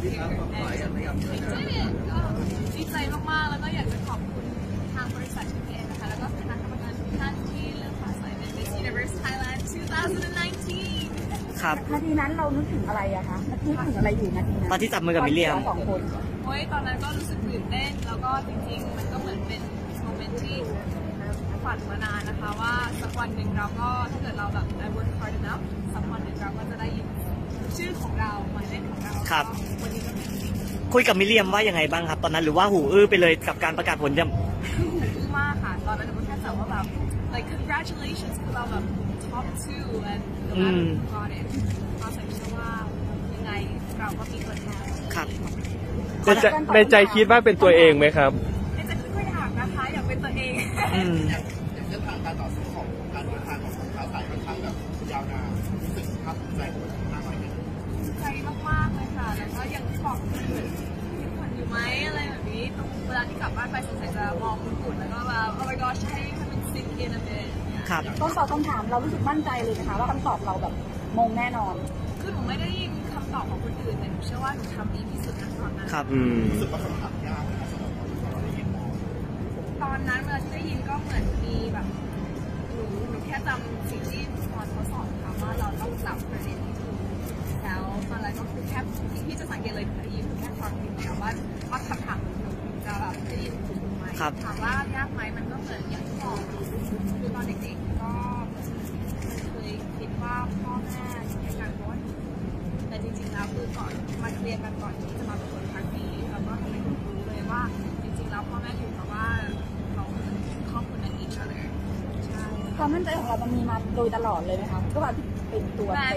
ดีใจมากๆแล้วก็อยากจะขอบคุณทางบริษัท TPN นะคะแล้วก็คณะกรรมการทุกท่านที่เลือกฟ้าใสใน Miss Universe Thailand 2019 ครับนาทีนั้นเรานึกถึงอะไรอะคะนึกถึงอะไรอยู่นาทีนั้นตอนที่จับมือกับมิลเลียม 2 คนโอ้ยตอนนั้นก็รู้สึกตื่นเต้นแล้วก็จริงๆมันก็เหมือนเป็นโมเมนต์ที่ฝันมานานนะคะว่าสักวันหนึ่งเราก็ถ้าเกิดเราแบบ I work hard enough สักวันหนึ่งเราก็จะได้ยินชื่อของเราหมายเลขของเราครับวันนี้ก็เป็นจริงคุยกับมิลเลียมว่ายังไงบ้างครับตอนนั้นหรือว่าหูอื้อไปเลยกับการประกาศผลยังคือหูอื้อมากค่ะตอนนั้นเราแค่แบบว่าแบบ like congratulations คือเราแบบ top 2 and no matter who got it ก็ใส่เชื่อว่ายังไงเราก็มีตัวแทนครับในใจคิดว่าเป็นตัวเองไหมครับในใจก็อยากนะคะอยากเป็นตัวเองอย่างเส้นทางการต่อสู้ของการเดินทางของฟ้าใสค่อนข้างแบบยาวนานรู้สึกภาคภูมิใจมากไหมใจมากๆเลยค่ะแล้วก็ยังบอกเหมือนมีคนอยู่ไหมอะไรแบบนี้ตรงเวลาที่กลับบ้านไปสงสัยจะมองคุณฝุ่นแล้วก็แบบ oh my gosh ให้มันซิงอินอะไรครับตอนตอบคำถามเรารู้สึกมั่นใจเลยนะคะว่าคำตอบเราแบบมงแน่นอนคือหนูไม่ได้ยินคำตอบของคนอื่นแต่หนูเชื่อว่าหนูทำดีที่สุดในตอนนั้นครับรู้สึกว่าคำถามยากนะสำหรับเราได้ยินตอนนั้นเวลาที่ได้ยินก็เหมือนมีแบบหนูแค่จำสิ่งที่ตอนเขาสอนค่ะว่าเราต้องจับประเด็นที่ถูกแล้วตอนนั้นก็คือแค่ที่จะสังเกตเลยได้ยินแค่ฟังอยู่แล้วว่าคำถามหนูจะแบบได้ยินถูกไหมถามว่ายากไหมมันก็เหมือนอย่างที่บอกคือตอนเด็กๆก็เคยคิดว่าพ่อแม่ในการโพสแต่จริงๆแล้วคือก่อนมาเคลียร์กันก่อนที่จะมาประกวดครั้งนี้เราก็ทำให้รู้เลยว่าจริงๆแล้วพ่อแม่อยู่เพราะว่าเราครอบครัวใน each other ใช่ความมั่นใจของเรามันมีมาโดยตลอดเลยไหมคะก็ว่าเป็นตัวแต่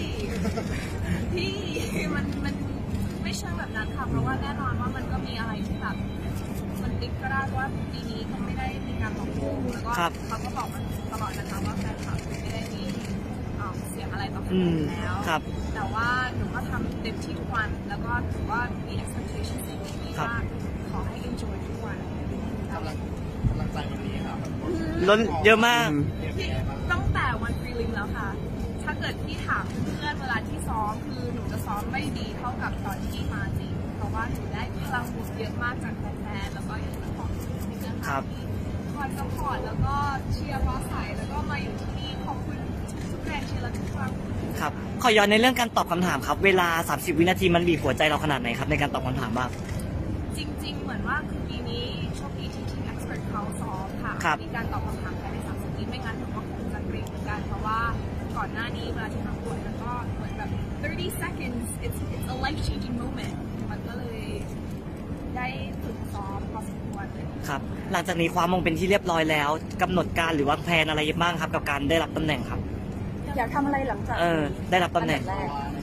พี่มันไม่เชิงแบบนั้นค่ะเพราะว่าแน่นอนว่ามันก็มีอะไรที่แบบมันติ๊กก็ได้ว่าปีนี้มันไม่ได้มีการบอกโกงแล้วก็เขาก็บอกมันตลอดนะคะว่าแฟนคลับไม่ได้มีเสียงอะไรต่อกันแล้วแต่ว่าหนูก็ทำเต็มที่ทุกวันแล้วก็ถือว่ามี expectation สิ่งนี้ว่าขอให้ enjoy ทุกวันกำลังใจวันนี้ครับล้นเยอะมากตั้งแต่วันฟรีลิมแล้วค่ะถ้าเกิดพี่ถามเพื่อนเวลาที่ซ้อมคือหนูจะซ้อมไม่ดีเท่ากับตอนที่มาจริงเพราะว่าหนูได้พลังบวกเยอะมากจากแฟนๆแล้วก็อย่างที่บอกที่เพื่อนที่คอยซัพพอร์ตแล้วก็เชียร์ฟ้าใสแล้วก็มาอยู่ที่นี่ขอบคุณทุกแรงเชียร์และทุกครั้งครับขอย้อนในเรื่องการตอบคำถามครับเวลา30 วินาทีมันบีบหัวใจเราขนาดไหนครับในการตอบคำถามบ้างจริงๆเหมือนว่าคือปีนี้โชคดีที่ทีม expert เขาซ้อมค่ะมีการตอบคำถามภายใน30 วิไม่งั้นหนูก็คงจะเกรงเหมือนกันเพราะว่าก่อนหน้านี้เวลาที่ประกวดแล้วก็เหมือนแบบ30 seconds it's a life changing moment มันก็เลยได้ฝึกซ้อมพอสมควรเลยครับหลังจากนี้ความมงเป็นที่เรียบร้อยแล้วกำหนดการหรือวางแผนอะไรบ้างครับกับการได้รับตำแหน่งครับอยากทำอะไรหลังจากได้รับตำแหน่ง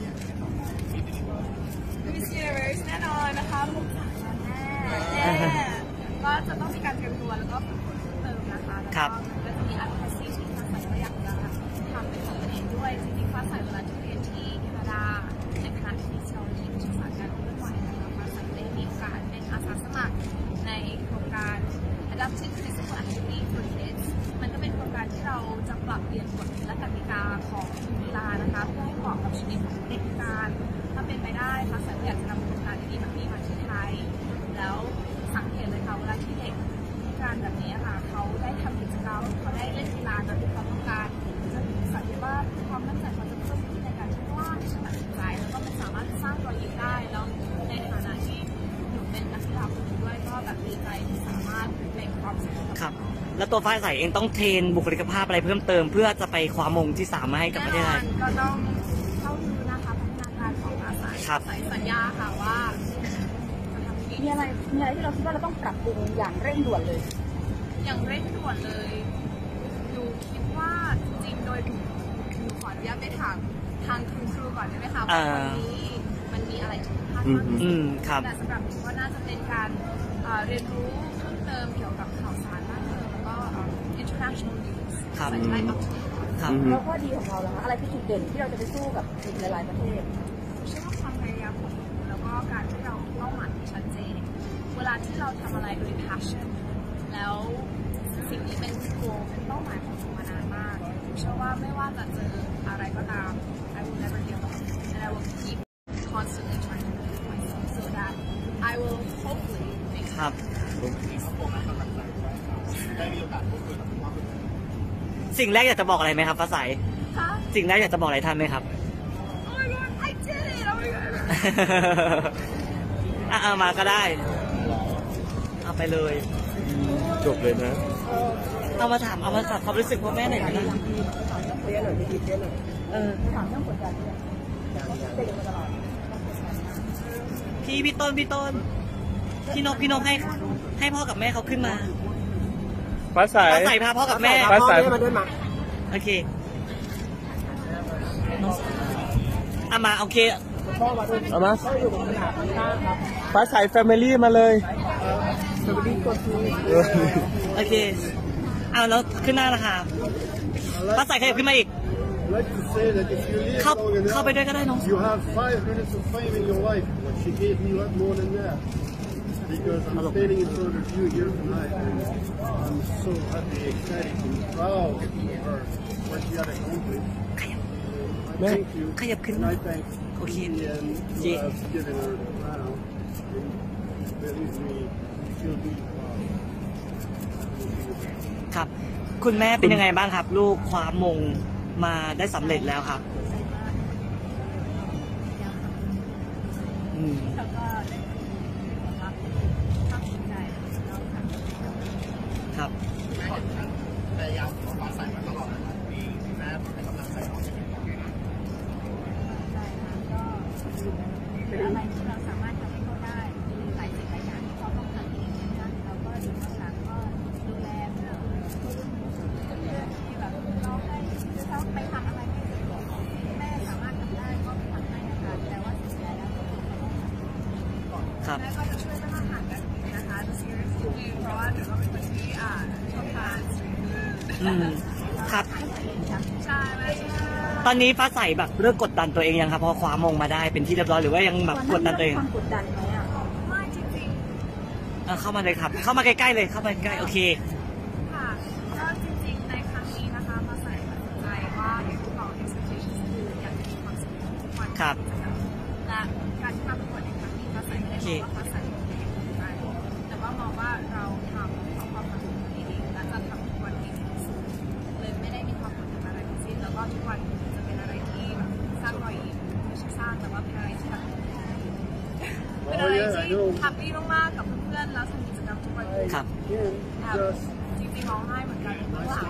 Miss Universe แน่นอนนะคะมุกสามแน่ก็จะต้องมีการเตรียมตัวแล้วก็ฝึกฝนเพิ่มเติมนะคะครับก็จะมีอัลฟาซีที่ฟ้าใสก็อยากจะทำเป็นของตัวเองด้วยจริงๆฟ้าใสเวลาที่เรียนที่แคนาดาในคณะฟิสิกส์ที่ศึกษาการเคลื่อนไหวนะคะฟ้าใสได้มีโอกาสเป็นอาสาสมัครในโครงการ Adaptive Physical Activity for Kids มันก็เป็นโครงการที่เราจะปรับเปลี่ยนกฎและกติกาของกีฬานะคะเพื่อให้เหมาะกับชีวิตของเด็กพิการถ้าเป็นไปได้ฟ้าใสอยากจะนำโครงการดีๆแบบนี้มาที่ไทยแล้วสังเกตเลยค่ะเวลาที่เด็กพิการแบบนี้ค่ะเขาได้ทำกิจกรรมเขาได้เล่นกีฬาโดยที่เขาต้องการจะสังเกตว่าความมั่นใจเขาจะเพิ่มขึ้นในการที่กล้าที่จะตัดสินใจแล้วก็มันสามารถสร้างรอยยิ้มได้แล้วในฐานะที่หนูเป็นนักกีฬาคนหนึ่งด้วยก็แบบดีใจที่สามารถเป็นความสุขครับแล้วตัวฟ้าใสเองต้องเทรนบุคลิกภาพอะไรเพิ่มเติมเพื่อจะไปคว้ามงที่3มาให้กับประเทศไทยก็ต้องเข้าดูนะคะพัฒนาการของฟ้าใสสัญญาค่ะว่ามีอะไรที่เราคิดว่าเราต้องปรับปรุงอย่างเร่งด่วนเลยอย่างเร่งด่วนเลยดูคิดว่าจริงโดยหนูขออนุญาตไปถามทางคุณครูก่อนได้ไหมคะว่าวันนี้มันมีอะไรที่พลาดมากที่สุดแต่สำหรับหนูก็น่าจะเป็นการเรียนรู้เพิ่มเติมเกี่ยวกับข่าวสารมากขึ้นแล้วก็ international news ใส่ใจอัพแล้วข้อดีของเราล่ะคะอะไรที่จุดเด่นที่เราจะไปสู้กับอีกหลายๆประเทศเชื่อว่าความพยายามของหนูแล้วก็การที่เราเป้าหมายที่ชัดเจนเวลาที่เราทำอะไรโดย passion แล้วสิ่งนี้เป็น goal เป็นเป้าหมายของหนูมานานมากเชื่อว่าไม่ว่าจะเจออะไรก็ตาม I will never give up and I will keep constantly trying to improve myself ครับได้มีโอกาสพูดคุยกับคุณพ่อคุณแม่สิ่งแรกอยากจะบอกอะไรไหมครับฟ้าใสค่ะสิ่งแรกอยากจะบอกอะไรท่านไหมครับ Oh my god I did it oh my god เอามาก็ได้ เอาไปเลยจบเลยนะเอามาถามความรู้สึกพ่อแม่หน่อยก็ได้ถามเรื่องกดดันเนี่ยเด็กมาตลอดพี่ต้นพี่นกให้พ่อกับแม่เขาขึ้นมาฟ้าใสฟ้าใสพาพ่อกับแม่ฟ้าใสโอเคเอามาโอเคเอามาฟ้าใสแฟมิลี่มาเลยโอเคเอาแล้วขึ้นหน้านะคะฟ้าใสขยับขึ้นมาอีก I'd like to say that if you live เข้า long ไปด้วยก็ได้น้อง enough, you have 5 minutes of fame in your life. But she gave me a lot more than that. Because I'm standing in front of you here tonight. And I'm so happy, excited, and proud of her, what she had accomplished. I thank you. ขยับขึ้น And มา I thank โอเค Ian who Yeah. has given her the crown. And believe me, she'll be proud. ครับ คุณแม่เป็นยังไงบ้างครับ ลูกคว้ามงมาได้สำเร็จแล้วครับอืมแล้วก็ได้รับภาคภูมิใจแล้วค่ะครับพยายามฟ้าใสมาตลอดนะครับมีแม่ให้กำลังใจน้องจะเป็นยังไงนะใช่ค่ะก็เป็นอะไรที่เราสามารถทำให้เขาได้มีหลายสิ่งหลายอย่างที่เขาต้องทำเองนะคะเราก็อยู่ข้างหลังก็ดูแลเพื่อที่แบบเราให้เขาไปทำอะไรไม่ได้แม่สามารถทำได้ก็ทำให้นะคะแต่ว่าสิ่งใดแล้วก็ต้องทำครับแม่ก็จะช่วยเรื่องอาหารแบบนี้นะคะจะซีเรียสนิดนึงเพราะว่าเดี๋ยวเราเป็นคนที่ชอบทานสตรีทฟู้ดอืมครับใช่ไหมตอนนี้ฟ้าใสแบบเลิกกดดันตัวเองยังครับพอคว้ามงมาได้เป็นที่เรียบร้อยหรือว่ายังแบบกดดันตัวเองความกดดันไหมอ่ะไม่จริงเข้ามาเลยครับ เข้ามาใกล้ๆเลยเข้ามาใกล้โอเคๆค่ะก็จริงๆในครั้งนี้นะคะมาใส่ตัดสินใจว่าอย่างที่บอก expectations คืออยากจะมีความสุขทุกวันครับและการที่มาประกวดในครั้งนี้มาใส่ไม่ได้บอกว่ามาใส่ไม่ได้ภูมิใจแต่ว่ามองว่าเราทำเพราะความฝันของตัวเองและจะทำทุกวันให้ดีที่สุดเลยไม่ได้มีความกดดันอะไรทั้งสิ้นแล้วก็ทุกวันจะเป็นอะไรที่แบบสร้างรอยยิ้มไม่ใช่สร้างแต่ว่าเป็นอะไรที่แบบเป็นอะไรที่แฮปปี้มากๆกับเพื่อนๆแล้วทำกิจกรรมทุกวันครับ Again, แบบ just จริงๆร้องไห้เหมือนกันเพราะว่า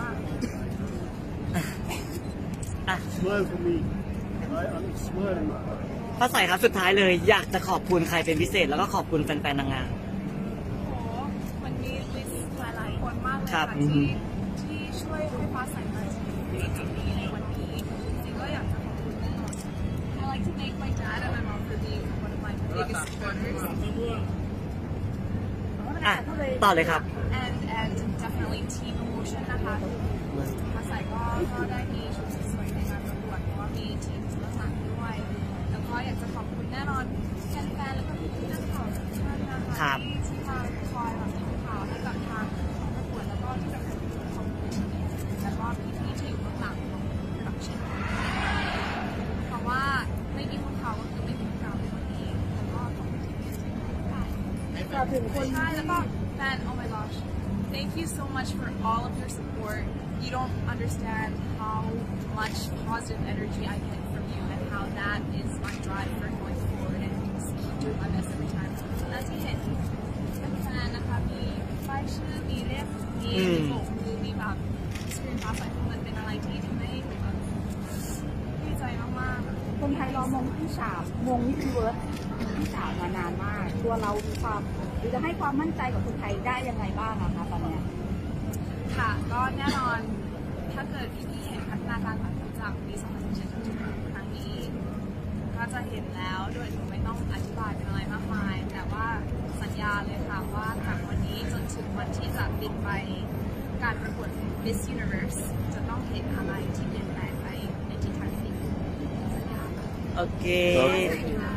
smile for me. I'm smiling. ฟ้าใสครับสุดท้ายเลยอยากจะขอบคุณใครเป็นพิเศษแล้วก็ขอบคุณแฟนๆนางงามโอ้โหวันนี้ลิสต์หลายๆคนมากเลยครัค่ะบที่ช่วยให้ฟ้าใสมาถึงจุดนี้ในวันนี้จริงๆก็อยากจะขอบคุณแน่นอน I like to thank my dad and my mom for being one of my biggest supporters อ่ะต่อเลยครับ and definitely team emotion นะคะฟ้าใสก็ได้มีชุดสวยๆในงานประกวดเพราะว่ามีทีมเบื้องหลังด้วยแล้วก็อยากจะขอบคุณแน่นอนแฟนๆแล้วก็พี่ๆนักข่าวทุกท่านนะคะครับที่มาคอยแบบทำข่าวให้กับทางของประกวดแล้วก็ที่สำคัญคือขอบคุณแล้วก็พี่ๆที่อยู่เบื้องหลังของ production เพราะว่าไม่มีพวกเขาก็คือไม่มีพวกเราในวันนี้แล้วก็ขอบคุณที่ให้โอกาสกล่าวถึงคนใช่แล้วก็แฟน oh my gosh thank you so much for all of your support you don't understand how much positive energy I get from you and how that is my drive for going forward and just keep doing my best every time และที่เห็นแฟนๆนะคะมีป้ายชื่อมีเล่มมีโบกมือมีแบบสกรีนฟ้าใสมันเป็นอะไรที่ทำให้แบบดีใจมากๆคนไทยรอมงที่สามมงมิสเวิร์สที่สามมานานมาก ตัวเรามีความหรือจะให้ความมั่นใจกับคนไทยได้ยังไงบ้างอะคะตอนเนี้ยค่ะก็แน่นอนถ้าเกิดพี่ๆเห็นพัฒนาการของเราจากปี 2017 จนถึงครั้งนี้ ก็จะเห็นแล้วโดยไม่ต้องอธิบายเป็นอะไรมากมาย แต่ว่าสัญญาเลยค่ะว่าจากวันนี้จนถึงวันที่จะบินไปการประกวด Miss Universe จะต้องเห็นอะไรที่เปลี่ยนแปลงไปในทิศทางที่ดีสัญญาโอเคครับ